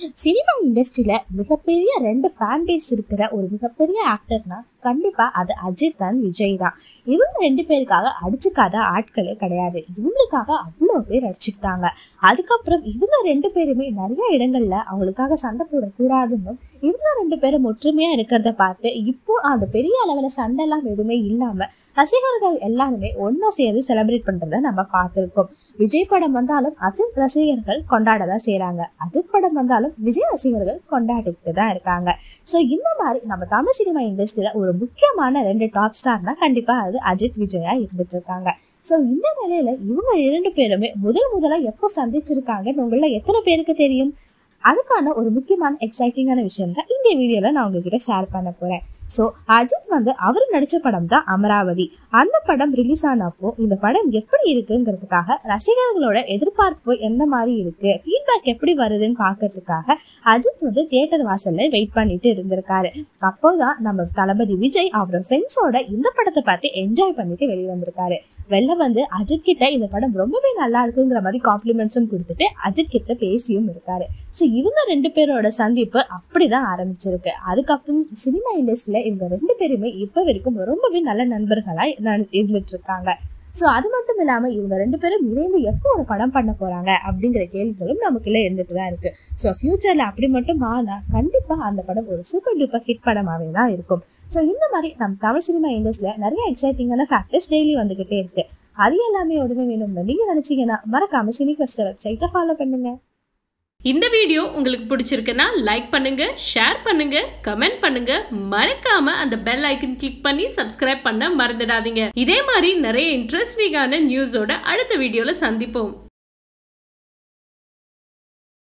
Cinema இண்டஸ்ட்ரியில மிகப்பெரிய 2 fan base இருக்கிற ஒரு மிகப்பெரிய ஆக்டர்னா கண்டிப்பா அது அஜித் அண்ட் விஜய் தான். இவங்க 2 பேருக்காக அடிச்சுக்காத ஆட்களே கிடையாது. இவங்களுக்காக அவ்வளோ பேர் அடிச்சுக்கிட்டாங்க. அதுக்கப்புறம் இவங்க 2 பேருமே நிறைய இடங்கள்ல அவங்களுக்காக சண்டை போடக்கூடாதுன்னு இவங்க 2 பேரும் ஒற்றுமையா இருக்கிறத பார்த்து இப்போ அந்த பெரிய அளவுல சண்டை எல்லாம் எதுவுமே இல்லாம ரசிகர்கள் எல்லாருமே ஒன்னா சேர்ந்து செலிப்ரேட் பண்றத நம்ம பார்த்திருக்கோம். விஜய் படம் வந்தாலும் அஜித் ரசிகர்கள் கொண்டாடதான் செய்யறாங்க. அஜித் படம் வந்தாலும் விஜய் ரசிகர்கள் கொண்டாடிட்டு தான் இருக்காங்க. சோ இந்த மாதிரி நம்ம தமிழ் சினிமா இண்டஸ்ட்ரியில ஒரு முக்கியமான 2 டாப் ஸ்டார்னா கண்டிப்பா அது அஜித் விஜயா இருந்துட்டு இருக்காங்க. சோ இந்த நிலையில இவங்க 2 பேருமே முதல்ல எப்போ சந்திச்சிருக்காங்கன்னு உங்கள எத்தனை பேருக்கு தெரியும்? அதுக்கான ஒரு முக்கியமான எக்ஸைட்டிங்கான விஷயம் தான் இந்த வீடியோல நான் உங்ககிட்ட ஷேர் பண்ண போறேன். ஸோ அஜித் அவர் நடிச்ச படம் தான் அமராவதி. அந்த படம் ரிலீஸ் ஆனப்போ இந்த படம் எப்படி இருக்குங்கிறதுக்காக ரசிகர்களோட எதிர்பார்ப்பு எந்த மாதிரி இருக்கு, ஃபீட்பேக் எப்படி வருதுன்னு பாக்கிறதுக்காக அஜித் தியேட்டர் வாசல்ல வெயிட் பண்ணிட்டு இருந்திருக்காரு. அப்போதான் நம்ம தளபதி விஜய் அவரோட ஃப்ரெண்ட்ஸோட இந்த படத்தை பார்த்து என்ஜாய் பண்ணிட்டு வெளியே வந்திருக்காரு. வெளில அஜித் கிட்ட இந்த படம் ரொம்பவே நல்லா இருக்குங்கிற மாதிரி காம்ப்ளிமெண்ட்ஸும் கொடுத்துட்டு அஜித் கிட்ட பேசியும் இருக்காரு. ஸோ இவங்க 2 பேரோட சந்திப்பு அப்படிதான் ஆரம்பிச்சிருக்கு. அதுக்கப்புறம் சினிமா இண்டஸ்ட்ரியில இவங்க 2 பேருமே இப்ப வரைக்கும் ரொம்பவே நல்ல நண்பர்களா இருந்துட்டு இருக்காங்க. ஸோ அது மட்டும் இல்லாம இவங்க 2 பேரும் இணைந்து எப்போ ஒரு படம் பண்ண போறாங்க அப்படிங்கிற கேள்விகளும் நமக்குள்ள இருந்துட்டு தான் இருக்கு. ஸோ ஃபியூச்சர்ல அப்படி மட்டும் ஆனா கண்டிப்பா அந்த படம் ஒரு சூப்பர் டூப்பர் ஹிட் படமாவே தான் இருக்கும். ஸோ இந்த மாதிரி நம்ம தமிழ் சினிமா இண்டஸ்ட்ரியில நிறைய எக்ஸைட்டிங்கான ஃபேக்டர்ஸ் டெய்லி வந்துகிட்டே இருக்கு. அது எல்லாமே உடனே வேணும்னு நீங்க நினைச்சீங்கன்னா மறக்காம CineCluster வெப்சைட்டை ஃபாலோ பண்ணுங்க. இந்த வீடியோ உங்களுக்கு பிடிச்சிருக்குன்னா லைக் பண்ணுங்க, ஷேர் பண்ணுங்க, கமெண்ட் பண்ணுங்க. மறக்காம அந்த பெல் ஐக்கன் கிளிக் பண்ணி சப்ஸ்கிரைப் பண்ண மறந்துடாதீங்க. இதே மாதிரி நிறைய இன்ட்ரெஸ்டிங்கான நியூஸோட அடுத்த வீடியோல சந்திப்போம்.